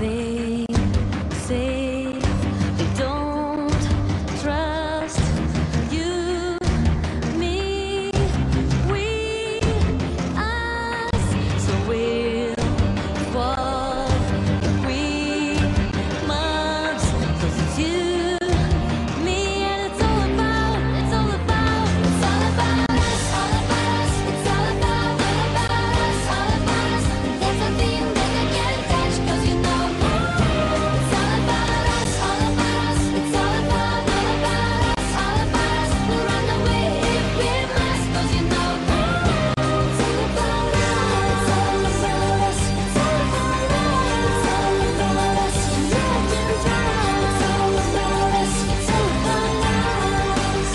They say they don't trust you, me, we, us. So we'll fall if we must. 'Cause it's you, me, and it's all about us. It's all about us. It's all about us. All about us. There's a thing that I can't touch 'cause you know it's all about us. All about us. It's all about us. All about us. We'll run away if we must 'cause you know it's all about us. It's all about us. It's all about us. It's all about us. You can try. It's all about us. It's all about us.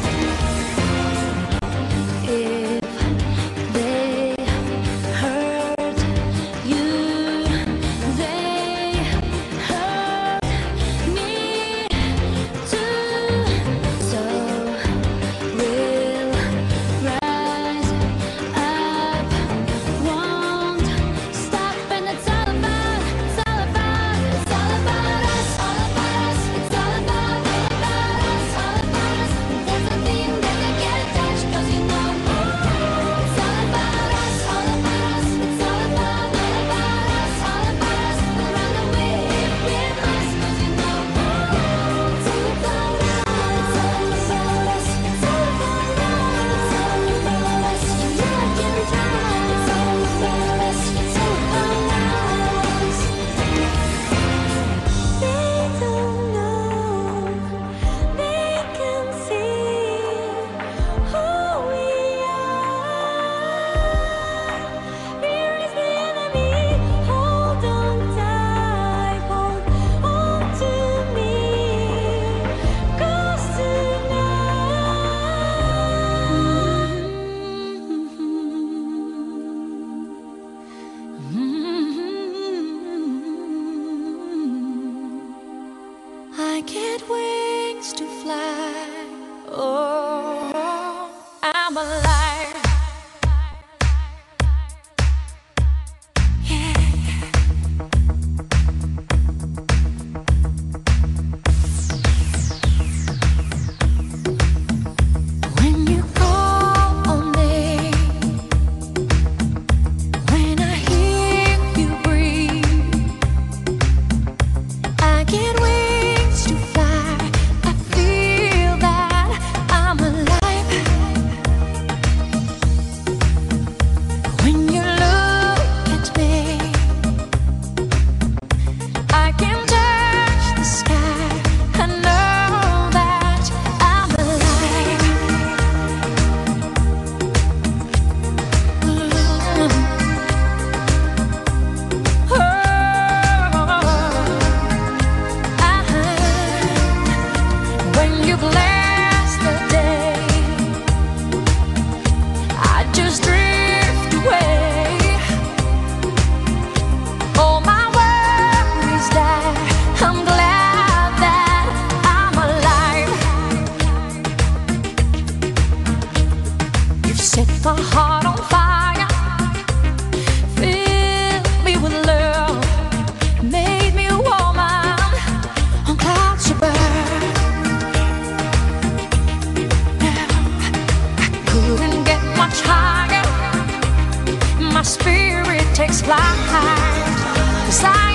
If they hurt you, they hurt me too. So we'll rise up, won't stop, and it's all about us. It's all about us. All about us. It's all about us. All about us. There's a thing that I can't touch 'cause you know it's all about us. All about us. It's all about us. All about us. We'll run away if we must 'cause you know it's all about us. It's all about us. It's all about us. It's all about us. You can try. It's all about us. It's all about us. They don't know. They can see who we are. Fear is the enemy. Hold on tight. Hold on to me. 'Cause I get wings to fly. Oh, I'm alive. Yeah. When you call on me, when I hear you breathe, I get wings to fly. I feel that I'm alive. When you look at me, I can touch the sky. I know that I'm alive. When you bless the day, I just drift away. All my worries die. I'm glad that I'm alive. You've set my heart on fire, filled me with love, made me a woman on clouds above. I couldn't get much higher. My spirit takes flight, 'cause I